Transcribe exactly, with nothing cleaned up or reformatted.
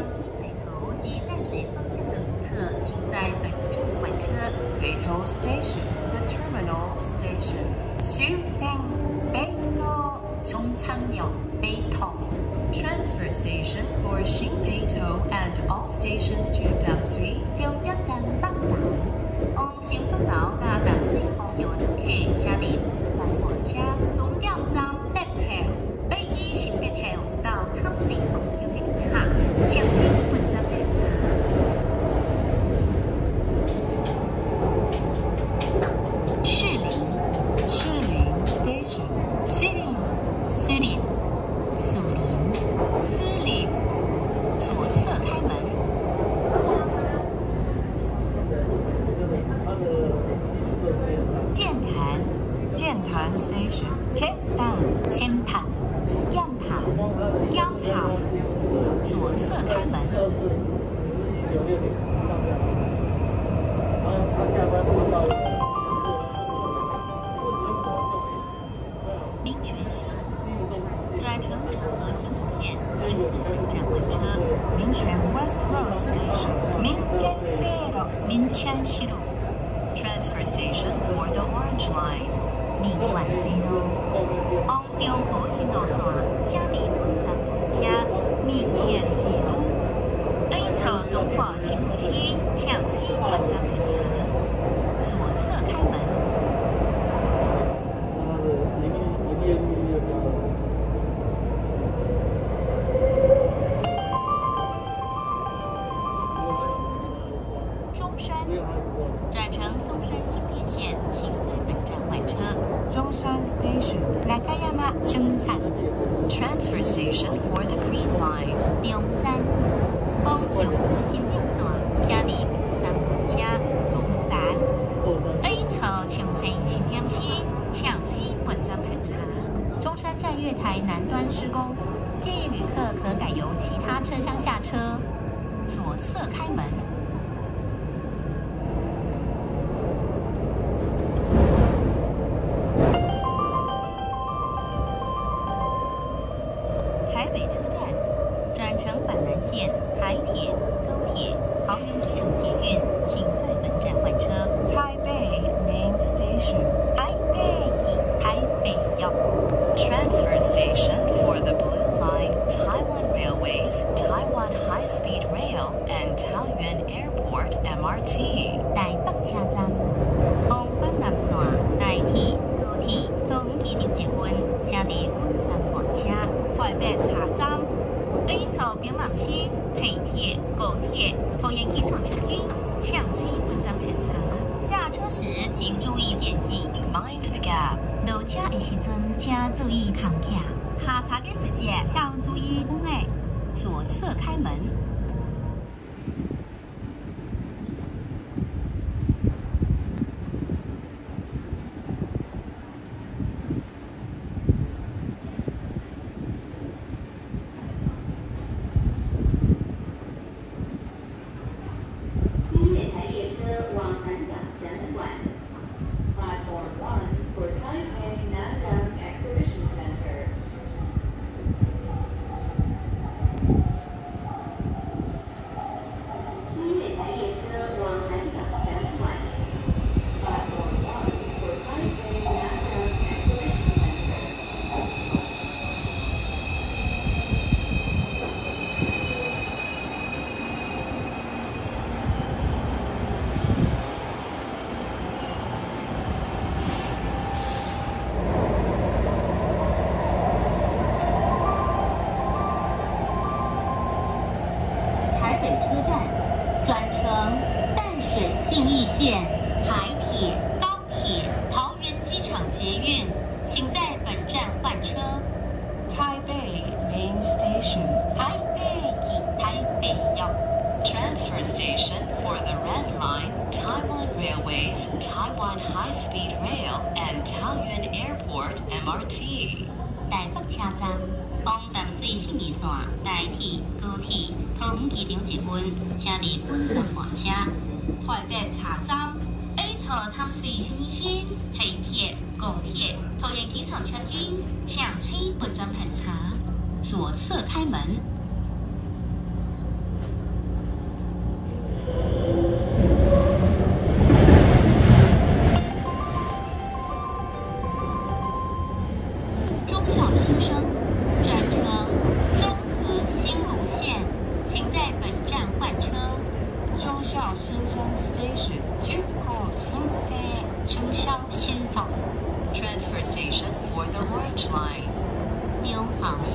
往新北投及淡水方向的旅客，请在本站换车。 北投 Station, the terminal station. 終點北投中昌역北投 Transfer station for Shinpeito and all stations to Damsui. 終點站北投。往新北投加淡水方向的旅客，請您換火車。終點站北投，北去新北投到淡水方向的旅客，請請換站列車。士林， 士林 Station. 士林，士林，士林，士林，左側開門。劍潭， 剑潭 Station. 劍潭，劍潭，劍潭，劍潭，左側開門。民权西路，轉乘長和新路線，請自本站換車。 民权 West Road Station. 民權西路，民權西路。 Transfer station for the Orange Line. 民權西路，往中和新路線，請您換上火車。民權西路，北側中和新路線，請請換站換車。左側開門。中山，轉乘松山新田線，請在本站換車。 中山 Station. 中山，中山， Transfer station for the Green Line. 中山，往上次新店線，請您換上火車。中山，北側長山新店線，請請本站換車。中山站月台南端施工，建議旅客可改由其他車廂下車。左側開門。台北车站，轉乘板南線、台鐵、高鐵、桃園機場捷運，請在本站換車。 Taipei Main Station. 台北至台北역。 Transfer station for the Blue Line, Taiwan Railways, Taiwan High Speed Rail, and Taoyuan Airport M R T. 台北車站，往板南線、台鐵、高鐵、桃園機場捷運，請您換上火車。台北車站，北側屏南線、台鐵、高鐵、桃園機場捷運，請請本站換車。下車時請注意間隙。 Mind the gap. 落車的時陣，請注意空隙。下車的時節，請注意門誒。左側開門。 新月台列車往南港展覽館。Platform one for Taipei Nanyang Exhibition Center. 新月台列車往南港展覽館。Platform one for Taipei Nanyang Exhibition Center. 台北车站，轉乘淡水信義線、台鐵、高鐵、桃園機場捷運，請在本站換車。 Taipei Main Station. 台北至台北역。 Transfer station for the Red Line, Taiwan Railways, Taiwan High Speed Rail, and Taoyuan Airport M R T. 台北車站，往淡水信義線、台鐵、高鐵、桃園機場捷運，請您換上火車。台北車站，北側淡水信義線、台鐵、高鐵、桃園機場捷運，請請本站換車。左側開門。 青山 Station. 中高新生中小新山 Transfer station for the Orange Line. 中行